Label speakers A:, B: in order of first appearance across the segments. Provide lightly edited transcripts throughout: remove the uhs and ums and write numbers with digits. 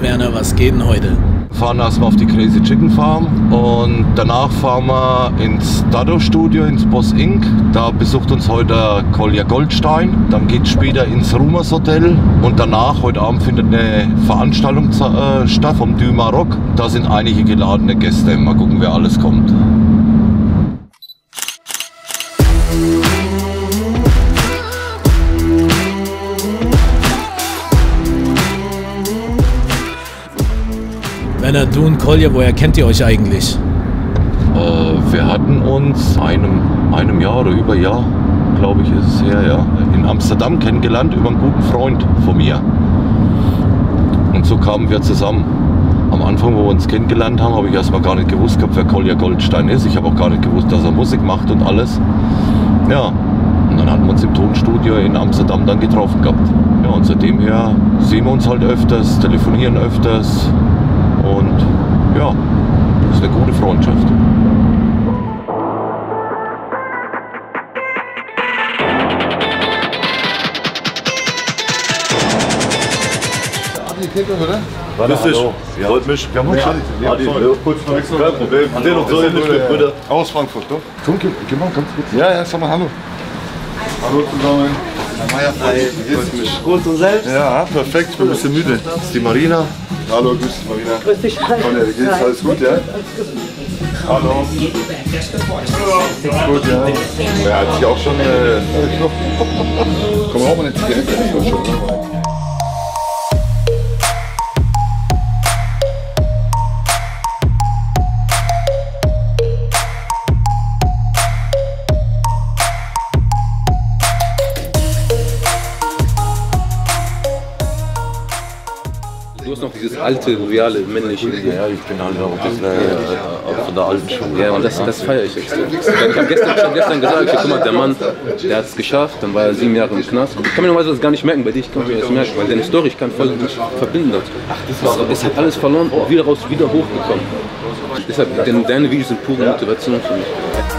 A: Werner, was geht denn heute?
B: Wir fahren erstmal auf die Crazy Chicken Farm und danach fahren wir ins Dado Studio, ins Boss Inc. Da besucht uns heute Kolja Goldstein. Dann geht es später ins Rumors Hotel und danach, heute Abend, findet eine Veranstaltung statt vom Du Maroc. Da sind einige geladene Gäste. Mal gucken, wer alles kommt.
A: Werner, du und Kolja, woher kennt ihr euch eigentlich?
B: Wir hatten uns einem Jahr oder über Jahr, glaube ich, ist es her, ja, in Amsterdam kennengelernt über einen guten Freund von mir. Und so kamen wir zusammen. Am Anfang, wo wir uns kennengelernt haben, habe ich erstmal gar nicht gewusst gehabt, wer Kolja Goldstein ist. Ich habe auch gar nicht gewusst, dass er Musik macht und alles. Ja, und dann haben wir uns im Tonstudio in Amsterdam dann getroffen gehabt. Ja, und seitdem her sehen wir uns halt öfters, telefonieren öfters. Und ja, das ist eine gute Freundschaft.
C: Adi, kennt ihr, oder?
D: Grüß dich.
C: Ja.
D: Freut mich.
C: Wir haben uns Adi,
D: Kurz mal wechseln. Kein Problem. Wir sehen uns so ähnlich mit Brüder.
C: Aus Frankfurt, doch? Geh mal ganz kurz. Ja, sag mal hallo. Hallo zusammen.
D: Gut und selbst?
C: Ja, perfekt. Ich bin ein bisschen müde. Das ist die Marina. Hallo, grüß dich, Marina.
E: Grüß dich.
C: Wie geht's? Alles gut, ja? Hallo. Gut, ja. Ja, hat sich auch schon Komm, wir auch mal eine Zigarette. Das war schon, ne?
F: Du hast noch dieses alte, joviale, männliche.
B: Ja, ich bin halt auch ein bisschen von der alten Schule.
F: Ja, und das feiere ich extrem. Ich habe gestern gesagt, guck mal, der Mann, der hat es geschafft, dann war er 7 Jahre im Knast. Ich kann mir normalerweise das gar nicht merken, bei dir kann ich das merken, weil deine Story, ich kann voll verbinden dort. Es hat alles verloren, wieder raus, wieder hochgekommen. Deshalb, deine Videos sind pure Motivation für mich.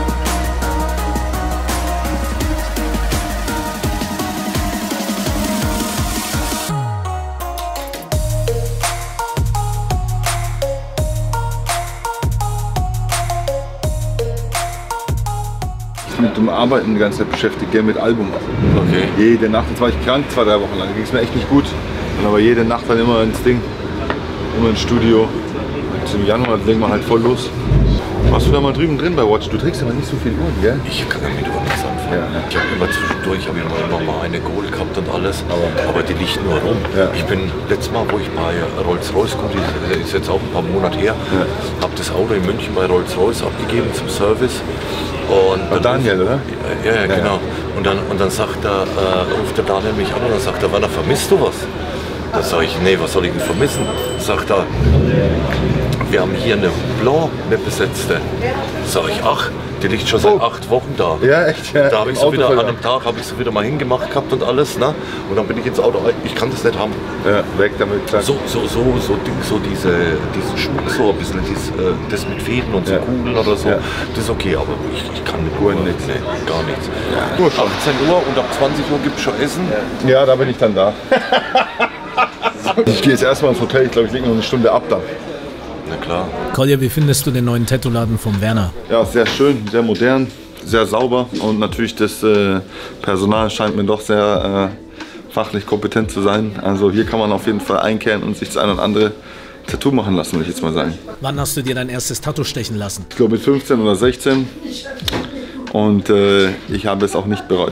C: Mit dem Arbeiten die ganze Zeit beschäftigt, gell, mit Album.
B: Okay.
C: Jede Nacht, jetzt war ich krank, 2, 3 Wochen lang, ging es mir echt nicht gut. Und aber jede Nacht dann immer ins Ding, immer ins Studio. Und im Januar legen wir halt voll los. Warst du da mal drüben drin bei Watch? Du trägst aber nicht so viel Uhren, gell?
B: Ich kann damit überhaupt nichts anfangen.
C: Ja.
B: Ich habe immer zwischendurch immer mal eine Gold gehabt und alles, aber die liegt nur rum.
C: Ja.
B: Ich bin letztes Mal, wo ich bei Rolls-Royce komme, das ist jetzt auch ein paar Monate her, habe das Auto in München bei Rolls-Royce abgegeben zum Service. Und
C: Bei Daniel, oder?
B: Ja, genau. Und dann sagt er, ruft der Daniel mich an und dann sagt er, Werner, vermisst du was? Da sage ich, nee, was soll ich denn vermissen? Sagt er, wir haben hier eine Blanc, eine besetzte. Sag ich, ach, die liegt schon seit 8 Wochen da.
C: Ja, echt? Ja.
B: Da habe ich so wieder, an einem Tag habe ich so wieder mal hingemacht gehabt und alles, ne? Und dann bin ich ins Auto, ich kann das nicht haben.
C: Ja, weg damit. Klar.
B: So diesen Schmuck, so ein bisschen, das mit Fäden und so Kugeln oder so, das ist okay, aber ich kann mit Uhren nichts, nee, gar nichts. Ja. Nur 18 Uhr und ab 20 Uhr gibt es schon Essen.
C: Ja, da bin ich dann da. Ich gehe jetzt erstmal ins Hotel, ich glaube, ich lege noch eine Stunde ab dann.
B: Na klar.
A: Kolja, wie findest du den neuen Tattoo-Laden vom Werner?
C: Ja, sehr schön, sehr modern, sehr sauber und natürlich das Personal scheint mir doch sehr fachlich kompetent zu sein. Also hier kann man auf jeden Fall einkehren und sich das ein oder andere Tattoo machen lassen, würde ich jetzt mal sagen.
A: Wann hast du dir dein erstes Tattoo stechen lassen?
C: Ich glaube mit 15 oder 16 und ich habe es auch nicht bereut.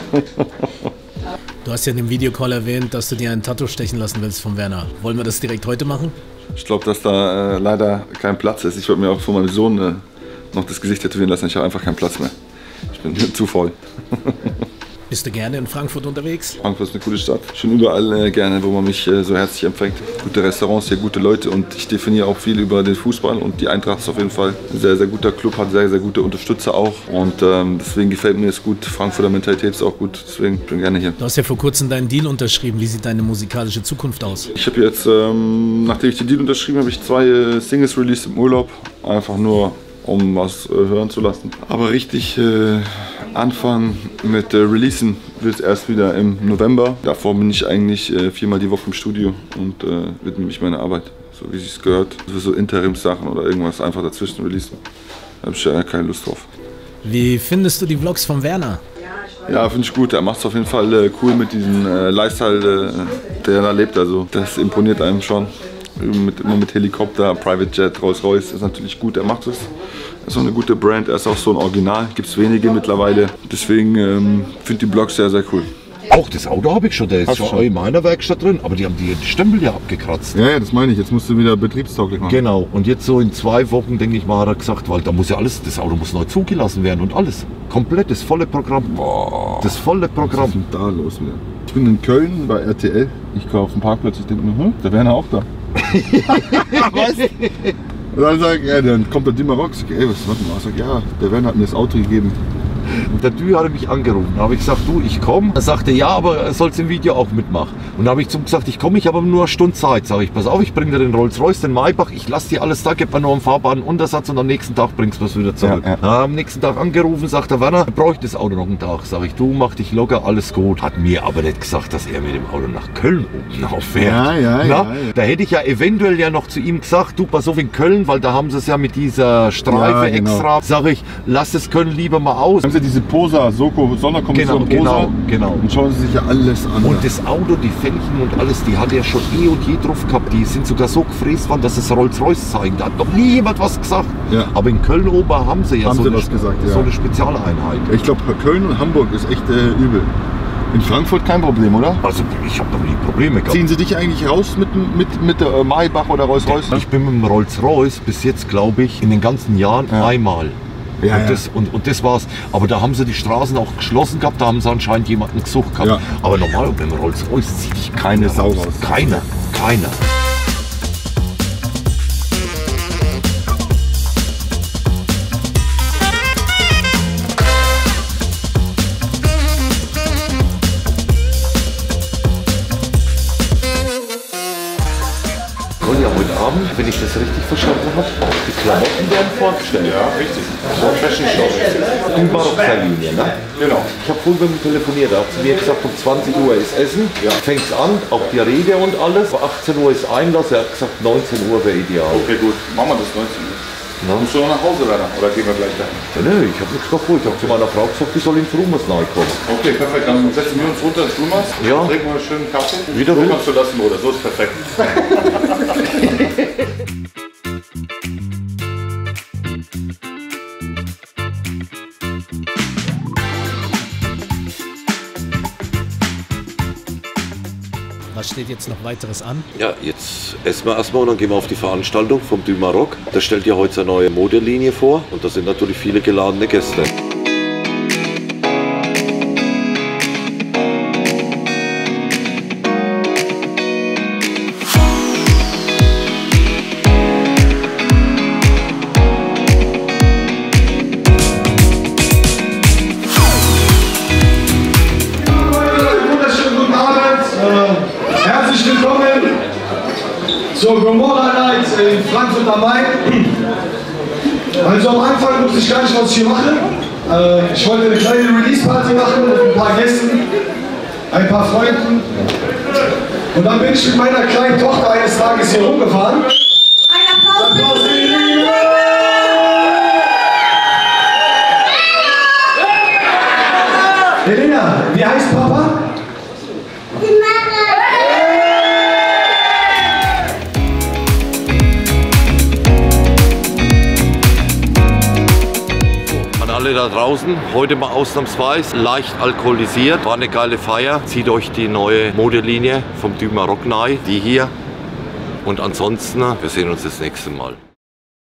A: Du hast ja in dem Videocall erwähnt, dass du dir ein Tattoo stechen lassen willst vom Werner. Wollen wir das direkt heute machen?
C: Ich glaube, dass da leider kein Platz ist. Ich wollte mir auch von meinem Sohn noch das Gesicht tätowieren lassen. Ich habe einfach keinen Platz mehr. Ich bin zu voll.
A: Bist du gerne in Frankfurt unterwegs?
C: Frankfurt ist eine coole Stadt. Schon überall gerne, wo man mich so herzlich empfängt. Gute Restaurants, hier gute Leute und ich definiere auch viel über den Fußball und die Eintracht ist auf jeden Fall ein sehr, sehr guter Club, hat sehr, sehr gute Unterstützer auch und deswegen gefällt mir es gut. Frankfurter Mentalität ist auch gut, deswegen bin ich gerne hier.
A: Du hast ja vor kurzem deinen Deal unterschrieben. Wie sieht deine musikalische Zukunft aus?
C: Ich habe jetzt, nachdem ich den Deal unterschrieben habe, ich 2 Singles released im Urlaub. Einfach nur, um was hören zu lassen. Aber richtig anfangen mit Releasen wird erst wieder im November. Davor bin ich eigentlich 4-mal die Woche im Studio und widme mich meiner Arbeit, so wie es gehört. Für so Interimssachen oder irgendwas einfach dazwischen releasen. Da habe ich ja keine Lust drauf.
A: Wie findest du die Vlogs von Werner?
C: Ja, finde ich gut. Er macht es auf jeden Fall cool mit diesem Lifestyle, der er da lebt. Also das imponiert einem schon. Immer mit Helikopter, Private Jet, Rolls-Royce ist natürlich gut. Er macht es. Er ist auch eine gute Brand. Er ist auch so ein Original. Gibt es wenige mittlerweile. Deswegen finde ich die Vlogs sehr, sehr cool.
B: Auch das Auto habe ich schon, der ist schon in meiner Werkstatt drin, aber die haben die Stempel ja abgekratzt.
C: Ja, das meine ich, jetzt musst du wieder betriebstauglich machen.
B: Genau, und jetzt so in 2 Wochen, denke ich mal, hat er gesagt, weil da muss ja alles, das Auto muss neu zugelassen werden und alles. Komplett, das volle Programm. Boah. Das volle Programm.
C: Was ist denn da los wieder? Ich bin in Köln bei RTL, ich komme auf den Parkplatz, ich denke mir, der Werner auch da. Was? Und dann sag ich, dann kommt der Dümarock, sag ich, ey, was warte mal, sag ja, der Werner hat mir das Auto gegeben.
B: Und der Dü hatte mich angerufen. Da habe ich gesagt, du, ich komme. Er sagte, ja, aber er soll es im Video auch mitmachen. Und da habe ich zu ihm gesagt, ich komme, ich habe nur eine Stunde Zeit. Sage ich, pass auf, ich bringe dir den Rolls-Royce, den Maybach, ich lasse dir alles da, gib mir nur einen fahrbaren Untersatz und am nächsten Tag bringst du es wieder zurück. Ja, ja. Am nächsten Tag angerufen, sagt der Werner, brauche ich das Auto noch einen Tag. Sage ich, du, mach dich locker, alles gut. Hat mir aber nicht gesagt, dass er mit dem Auto nach Köln oben auffährt. Ja. Da hätte ich ja eventuell ja noch zu ihm gesagt, du, pass auf in Köln, weil da haben sie es ja mit dieser Streife extra. Sage ich, lass es Köln lieber mal aus.
C: Haben sie diese Posa, Soko, Sonderkommission Posa?
B: Genau.
C: Und schauen sie sich ja alles an.
B: Und das Auto, die Fännchen und alles, die hat er schon eh und je drauf gehabt. Die sind sogar so gefräst worden, dass es Rolls-Royce zeigen. Da hat noch nie jemand was gesagt. Ja. Aber in Köln-Ober haben sie ja, so eine Spezialeinheit.
C: Ich glaube, Köln und Hamburg ist echt übel. In Frankfurt kein Problem, oder?
B: Also ich habe noch nie Probleme gehabt.
C: Ziehen Sie dich eigentlich raus mit der Maybach oder Rolls-Royce?
B: Ich bin mit dem Rolls-Royce bis jetzt, glaube ich, in den ganzen Jahren einmal. Ja, und das war's. Aber da haben sie die Straßen auch geschlossen gehabt, da haben sie anscheinend jemanden gesucht gehabt. Ja. Aber normal, mit dem Rolls-Royce zieht dich keine Sau raus. Keiner. Heute Abend, wenn ich das richtig verstanden habe, die Klamotten werden vorgestellt.
C: Ja, richtig.
B: So Fashion Show. Dümarock-Linie, ne?
C: Genau.
B: Ich habe vorhin mit ihm telefoniert, er hat zu mir gesagt, um 20 Uhr ist Essen, fängt es an, auch die Rede und alles. Um 18 Uhr ist Einlass, er hat gesagt 19 Uhr wäre ideal.
C: Okay, gut, machen wir das 19 Uhr. Ja. Musst du noch nach Hause, Werner? Oder gehen wir gleich dahin?
B: Ja, nö, ich habe nichts davor. Ich habe zu meiner Frau gesagt, die soll ins Rummers nahe kommen.
C: Okay, perfekt. Dann setzen wir uns runter ins Rummers. Ja. Trinken wir einen schönen Kaffee.
B: Wieder
C: runter zu lassen, oder? So ist perfekt.
A: Was steht jetzt noch weiteres an?
B: Ja, jetzt essen wir erstmal und dann gehen wir auf die Veranstaltung vom Dümarock. Da stellt ja heute eine neue Modelinie vor und da sind natürlich viele geladene Gäste.
E: Herzlich willkommen zur Gomorrah Night in Frankfurt am Main. Also am Anfang wusste ich gar nicht, was ich hier mache. Ich wollte eine kleine Release-Party machen mit ein paar Gästen, ein paar Freunden. Und dann bin ich mit meiner kleinen Tochter eines Tages hier rumgefahren.
G: Ein Applaus für die
E: Elena, wie heißt Papa?
B: Alle da draußen, heute mal ausnahmsweise leicht alkoholisiert, war eine geile Feier. Zieht euch die neue Modelinie vom Dümarock nahe, die hier. Und ansonsten, wir sehen uns das nächste Mal.